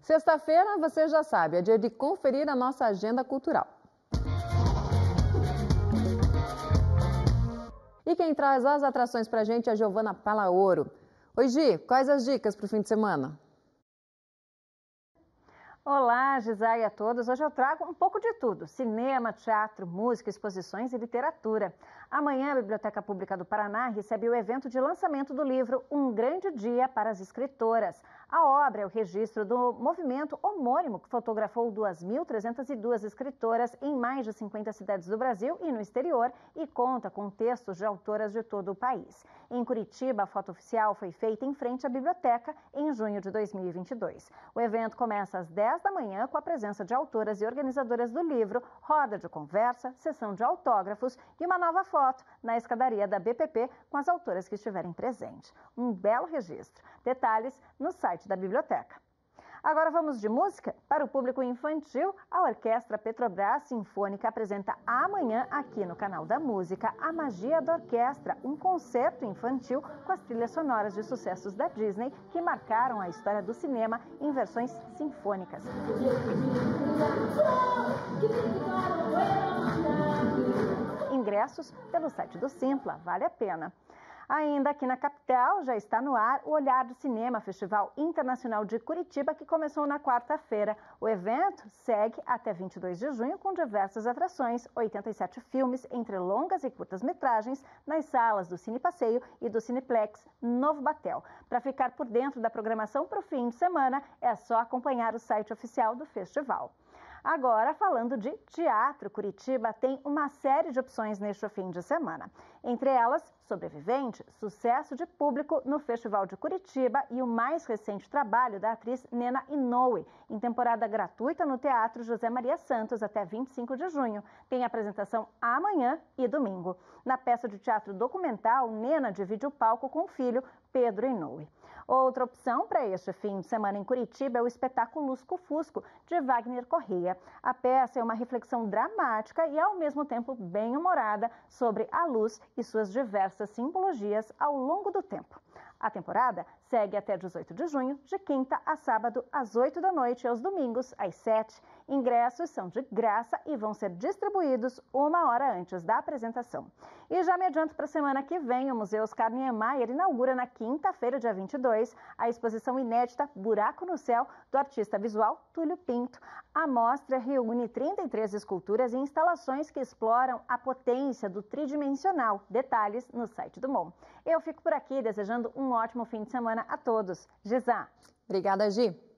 Sexta-feira, você já sabe, é dia de conferir a nossa agenda cultural. E quem traz as atrações pra gente é a Giovana Palaoro. Oi, Gi, quais as dicas pro fim de semana? Olá, Gisai a todos. Hoje eu trago um pouco de tudo: cinema, teatro, música, exposições e literatura. Amanhã, a Biblioteca Pública do Paraná recebe o evento de lançamento do livro Um Grande Dia para as Escritoras. A obra é o registro do movimento homônimo que fotografou 2.302 escritoras em mais de 50 cidades do Brasil e no exterior e conta com textos de autoras de todo o país. Em Curitiba, a foto oficial foi feita em frente à biblioteca em junho de 2022. O evento começa às 10 da manhã com a presença de autoras e organizadoras do livro, roda de conversa, sessão de autógrafos e uma nova foto na escadaria da BPP com as autoras que estiverem presentes. Um belo registro. Detalhes no site da biblioteca. Agora vamos de música? Para o público infantil, a Orquestra Petrobras Sinfônica apresenta amanhã aqui no Canal da Música A Magia da Orquestra, um concerto infantil com as trilhas sonoras de sucessos da Disney que marcaram a história do cinema em versões sinfônicas. Ingressos pelo site do Simpla, vale a pena. Ainda aqui na capital, já está no ar o Olhar do Cinema, Festival Internacional de Curitiba, que começou na quarta-feira. O evento segue até 22 de junho com diversas atrações, 87 filmes, entre longas e curtas-metragens, nas salas do Cine Passeio e do Cineplex Novo Batel. Para ficar por dentro da programação para o fim de semana, é só acompanhar o site oficial do festival. Agora, falando de teatro, Curitiba tem uma série de opções neste fim de semana. Entre elas, Sobrevivente, sucesso de público no Festival de Curitiba e o mais recente trabalho da atriz Nena Inoue, em temporada gratuita no Teatro José Maria Santos até 25 de junho. Tem apresentação amanhã e domingo. Na peça de teatro documental, Nena divide o palco com o filho, Pedro Inoue. Outra opção para este fim de semana em Curitiba é o espetáculo Lusco Fusco, de Wagner Correia. A peça é uma reflexão dramática e, ao mesmo tempo, bem-humorada sobre a luz e suas diversas simbologias ao longo do tempo. A temporada segue até 18 de junho, de quinta a sábado, às 8 da noite e aos domingos, às 7. Ingressos são de graça e vão ser distribuídos 1 hora antes da apresentação. E já me adianto para a semana que vem, o Museu Oscar Niemeyer inaugura na quinta-feira, dia 22, a exposição inédita Buraco no Céu, do artista visual Túlio Pinto. A mostra reúne 33 esculturas e instalações que exploram a potência do tridimensional. Detalhes no site do MOM. Eu fico por aqui desejando um ótimo fim de semana a todos. Gisá. Obrigada, Gi.